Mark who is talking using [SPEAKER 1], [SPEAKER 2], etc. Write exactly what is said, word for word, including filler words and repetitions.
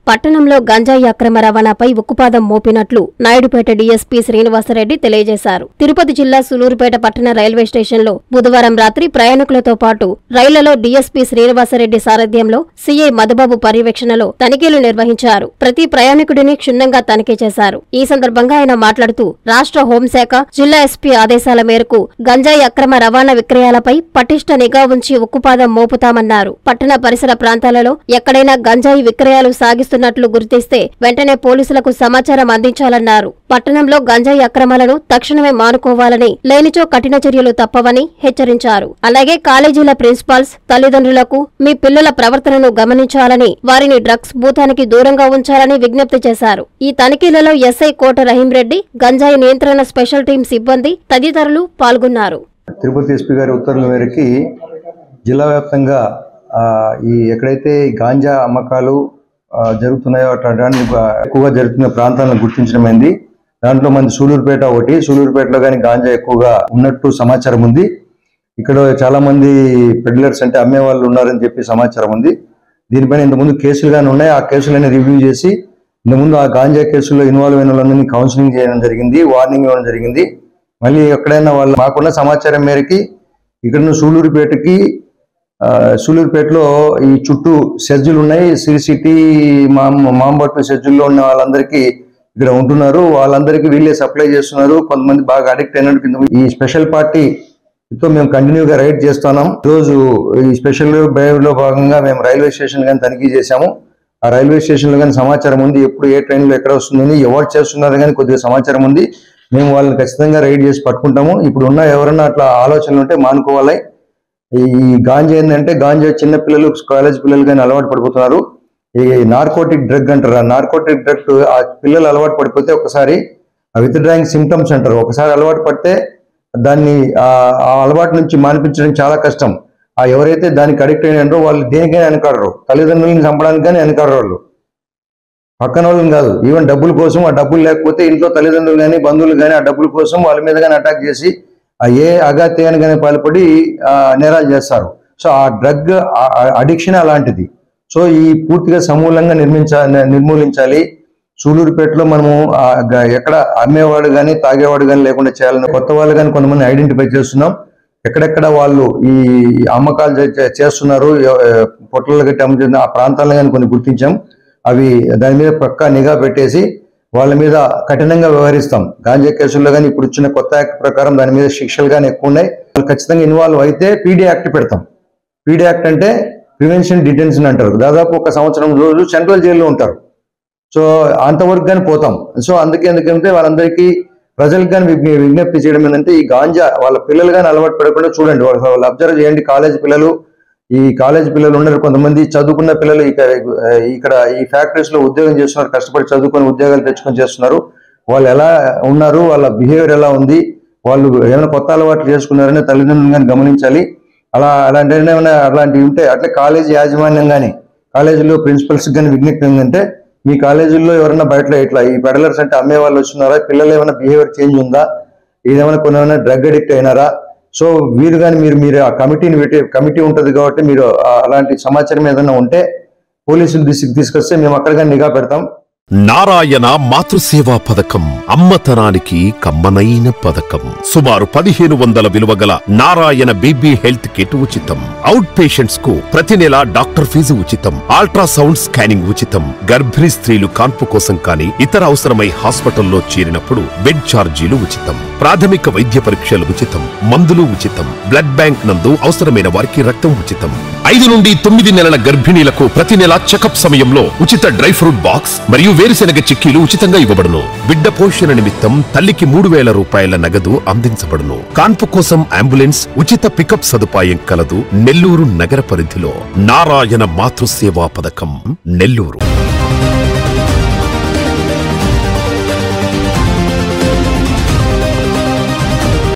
[SPEAKER 1] పట్టణంలో గంజాయి అక్రమ రవాణాపై ఉక్కుపాదం మోపినట్లు నాయుడుపేట డీఎస్పీ శ్రీనివాసరెడ్డి తెలియజేశారు. తిరుపతి జిల్లా సులూరుపేట పట్టణ రైల్వే స్టేషన్లో బుధవారం రాత్రి ప్రయాణికులతో పాటు రైళ్లలో డీఎస్పీ శ్రీనివాసరెడ్డి సారథ్యంలో సీఐ మధుబాబు పర్యవేక్షణలో తనిఖీలు నిర్వహించారు. ప్రతి ప్రయాణికుడిని క్షుణ్ణంగా తనిఖీ చేశారు. ఈ సందర్భంగా ఆయన మాట్లాడుతూ రాష్ట్ర హోంశాఖ, జిల్లా ఎస్పీ ఆదేశాల మేరకు గంజాయి అక్రమ రవాణా విక్రయాలపై పటిష్ట నిఘా ఉంచి ఉక్కుపాదం మోపుతామన్నారు. పట్టణ పరిసర ప్రాంతాలలో ఎక్కడైనా గంజాయి విక్రయాలు సాగిస్తున్నట్లు గుర్తిస్తే వెంటనే పోలీసులకు సమాచారం అందించాలన్నారు. పట్టణంలో గంజాయి అక్రమాలను తక్షణమే మానుకోవాలని, లేనిచో కఠిన చర్యలు తప్పవని హెచ్చరించారు. అలాగే కాలేజీల ప్రిన్సిపాల్స్, తల్లిదండ్రులకు మీ పిల్లల ప్రవర్తనను గమనించాలని, వారిని డ్రగ్స్ భూతానికి దూరంగా ఉంచాలని విజ్ఞప్తి చేశారు. ఈ తనిఖీలలో ఎస్ఐ కోట రహీంరెడ్డి, గంజాయి నియంత్రణ స్పెషల్ టీం సిబ్బంది తదితరులు పాల్గొన్నారు.
[SPEAKER 2] తిరుపతి ఎస్పీ గారి ఉత్తర్వుల మేరకు జిల్లా వ్యాప్తంగా ఈ ఎక్కడైతే గాంజా అమ్మకాలు జరుగుతున్నాయో అట్లాంటి ఎక్కువగా జరుగుతున్న ప్రాంతాలను గుర్తించడమైంది. దాంట్లో మంది సూలూరుపేట ఒకటి, సూలూరుపేటలో కానీ గాంజా ఎక్కువగా ఉన్నట్టు సమాచారం ఉంది. ఇక్కడ చాలా మంది పెడ్లర్స్ అంటే అమ్మే వాళ్ళు ఉన్నారని చెప్పి సమాచారం ఉంది. దీనిపైన ఇంతకుముందు కేసులు కానీ ఉన్నాయి. ఆ కేసులన్నీ రివ్యూ చేసి ఇంతకుముందు ఆ గాంజా కేసుల్లో ఇన్వాల్వ్ అయిన వాళ్ళందరినీ కౌన్సిలింగ్ చేయడం జరిగింది, వార్నింగ్ ఇవ్వడం జరిగింది. మళ్ళీ ఎక్కడైనా వాళ్ళు మాకున్న సమాచారం మేరకి ఇక్కడ సూలూరుపేటకి సూలూరుపేటలో ఈ చుట్టూ సెజ్జులు ఉన్నాయి. శ్రీ సిటీ మా మాంబట్టు సెజ్జుల్లో ఉన్న వాళ్ళందరికీ ఇక్కడ ఉంటున్నారు. వాళ్ళందరికీ వీళ్ళే సప్లై చేస్తున్నారు. కొంతమంది బాగా అడిక్ట్ అయినట్టు ఈ స్పెషల్ పార్టీతో మేము కంటిన్యూగా రైడ్ చేస్తున్నాం. ఈరోజు ఈ స్పెషల్ డ్రైవ్ లో భాగంగా మేము రైల్వే స్టేషన్ కానీ తనిఖీ చేశాము. ఆ రైల్వే స్టేషన్ లో కానీ సమాచారం ఉంది, ఎప్పుడు ఏ ట్రైన్ లో ఎక్కడ వస్తుందని, ఎవరు చేస్తున్నారు కానీ కొద్దిగా సమాచారం ఉంది. మేము వాళ్ళని ఖచ్చితంగా రైడ్ చేసి పట్టుకుంటాము. ఇప్పుడు ఉన్న ఎవరన్నా అట్లా ఆలోచనలు ఉంటే మానుకోవాలి. ఈ గాంజా ఏంటంటే గాంజా చిన్న పిల్లలు, కాలేజ్ పిల్లలు కానీ అలవాటు పడిపోతున్నారు. ఈ నార్కోటిక్ డ్రగ్ అంటారు. ఆ నార్కోటిక్ డ్రగ్ ఆ పిల్లలు అలవాటు పడిపోతే ఒకసారి విత్ డ్రాయింగ్ సిమ్టమ్స్ అంటారు. ఒకసారి అలవాటు పడితే దాన్ని ఆ అలవాటు నుంచి మానిపించడం చాలా కష్టం. ఆ ఎవరైతే దానికి అడిక్ట్ అయినారో వాళ్ళు దేనికైనా వెనకాడరు. తల్లిదండ్రులను చంపడానికి కానీ వెనకాడరు. వాళ్ళు పక్కన వాళ్ళని కాదు, ఈవెన్ డబ్బుల కోసం, ఆ డబ్బులు లేకపోతే ఇంట్లో తల్లిదండ్రులు కానీ బంధువులు కానీ ఆ డబ్బుల కోసం వాళ్ళ మీద కానీ అటాక్ చేసి ఆ ఏ అగాత్యానికైనా పాల్పడి నేరాలు చేస్తారు. సో ఆ డ్రగ్ అడిక్షన్ అలాంటిది. సో ఈ పూర్తిగా సమూలంగా నిర్మించ నిర్మూలించాలి. సూలూరుపేటలో మనము ఎక్కడ అమ్మేవాడు కానీ తాగేవాడు కానీ లేకుండా చేయాలని కొత్త వాళ్ళు కానీ కొంతమంది ఐడెంటిఫై చేస్తున్నాం. ఎక్కడెక్కడ వాళ్ళు ఈ అమ్మకాలు చేస్తున్నారు, పొట్టలు గట్టి అమ్ముతున్న ఆ ప్రాంతాలను కానీ కొన్ని గుర్తించాం. అవి దాని మీద పక్కా నిఘా పెట్టేసి వాళ్ళ మీద కఠినంగా వ్యవహరిస్తాం. గాంజా కేసుల్లో కానీ ఇప్పుడు ఇచ్చిన కొత్త యాక్ట్ ప్రకారం దాని మీద శిక్షలు కానీ ఎక్కువ ఉన్నాయి. వాళ్ళు ఖచ్చితంగా ఇన్వాల్వ్ అయితే పీడీ యాక్ట్ పెడతాం. పీడీ యాక్ట్ అంటే ప్రివెన్షన్ డిటెన్షన్ అంటారు. దాదాపు ఒక సంవత్సరం రోజు సెంట్రల్ జైల్లో ఉంటారు. సో అంతవరకు కానీ పోతాం. సో అందుకే ఎందుకంటే వాళ్ళందరికీ ప్రజలకు కానీ విజ్ఞప్తి చేయడం ఏంటంటే ఈ గాంజా వాళ్ళ పిల్లలు కానీ అలవాటు పడకుండా చూడండి. వాళ్ళు అబ్జర్వ్ చేయండి. కాలేజ్ పిల్లలు, ఈ కాలేజ్ పిల్లలు ఉన్నారు, కొంతమంది చదువుకున్న పిల్లలు ఇక్కడ ఇక్కడ ఈ ఫ్యాక్టరీస్ లో ఉద్యోగం చేస్తున్నారు, కష్టపడి చదువుకొని ఉద్యోగాలు తెచ్చుకొని చేస్తున్నారు. వాళ్ళు ఎలా ఉన్నారు, వాళ్ళ బిహేవియర్ ఎలా ఉంది, వాళ్ళు ఏమైనా కొత్త అలవాట్లు చేసుకున్నారని తల్లిదండ్రులు కానీ గమనించాలి. అలా అలాంటి ఏమైనా అలాంటివి ఉంటే అట్లే కాలేజీ యాజమాన్యం కానీ కాలేజీలో ప్రిన్సిపల్స్ కానీ విజ్ఞప్తి ఏంటంటే మీ కాలేజీల్లో ఎవరైనా బయటలో ఇట్లా ఈ పెడలర్స్ అంటే అమ్మే వాళ్ళు వచ్చినారా, పిల్లలు ఏమైనా బిహేవియర్ చేంజ్ ఉందా, ఏదేమైనా కొన్ని ఏమైనా డ్రగ్ అడిక్ట్ అయినారా, సో వీరు కానీ మీరు మీరు ఆ కమిటీని పెట్టి కమిటీ ఉంటుంది కాబట్టి మీరు అలాంటి సమాచారం ఏదైనా ఉంటే పోలీసులు దృష్టికి తీసుకొస్తే మేము అక్కడ కానీ నిఘా పెడతాం.
[SPEAKER 3] నారాయణ మాతృసేవా పథకం అమ్మతనానికి కమ్మనైన పథకం. సుమారు పదిహేను వందల విలువ గల నారాయణ బీబీ హెల్త్ కిట్ ఉచితం. అవుట్ పేషెంట్స్ కు ప్రతి నెల డాక్టర్ ఫీజు ఉచితం. అల్ట్రాసౌండ్ స్కానింగ్ ఉచితం. గర్భిణీ స్త్రీలు కాన్పు కోసం కానీ ఇతర అవసరమై హాస్పిటల్లో చేరినప్పుడు బెడ్ ఛార్జీలు ఉచితం. ప్రాథమిక వైద్య పరీక్షలు ఉచితం. మందులు ఉచితం. బ్లడ్ బ్యాంక్ నందు అవసరమైన వారికి రక్తం ఉచితం. ఐదు నుండి తొమ్మిది నెలల గర్భిణీలకు ప్రతి నెల చెకప్ సమయంలో ఉచిత డ్రై ఫ్రూట్ బాక్స్ మరియు వేరుశెనగ చిక్కీలు ఉచితంగా ఇవ్వబడును. బిడ్డ పోషణ నిమిత్తం తల్లికి మూడు వేల రూపాయల నగదు అందించబడును. కాన్పు కోసం అంబులెన్స్ ఉచిత పికప్ సదుపాయం కలదు. నెల్లూరు నగర పరిధిలో నారాయణ మాతృసేవా పథకం, నెల్లూరు.